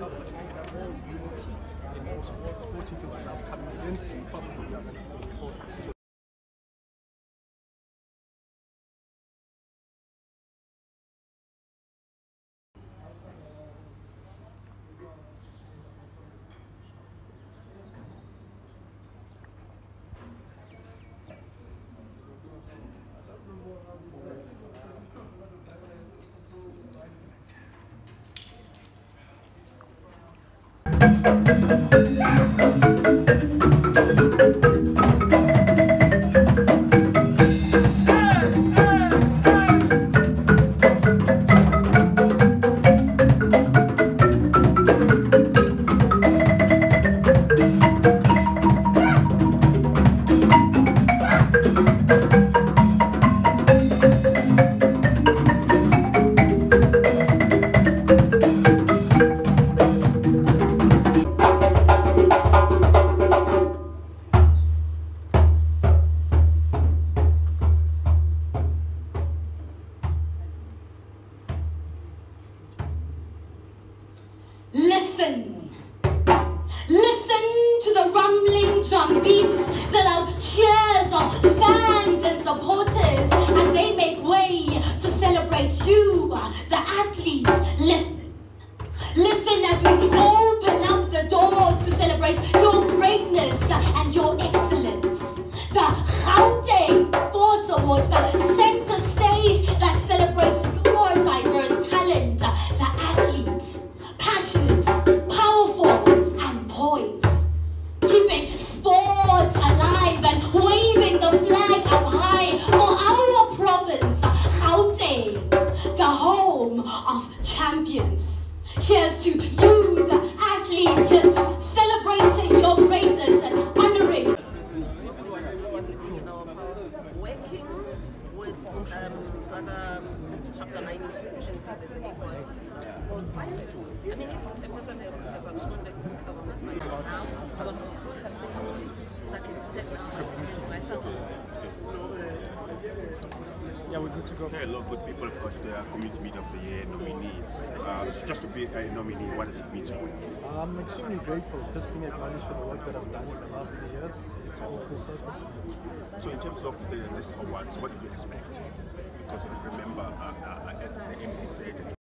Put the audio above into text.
covered more unity in more sporting fields without becoming against probably younger people. Listen! Listen to the rumbling drum beats, the loud cheers of fans and supporters as they make way to celebrate you, the athletes. Listen! Listen as we open up the doors to celebrate your greatness and your excellence. The Gauteng Sports Awards, the center stage that celebrates your diverse talent, the athletes. Passionate, powerful, and poised. Keeping sports alive and waving the flag up high for our province, Gauteng, the home of champions. Here's to you, the athletes. Here's to celebrating your greatness and honoring. Working with other chapter 9 institutions in the ecosystem. I mean, if a person has absconded with government right now, Yeah, we're good to go. There are a lot of good people, of course, the Community Meet of the Year nominee. Just to be a nominee, what does it mean to you? I'm extremely grateful, just being acknowledged for the work that I've done in the last 3 years. It's all full circle. So in terms of this awards, what did you expect? Because remember, as the MC said,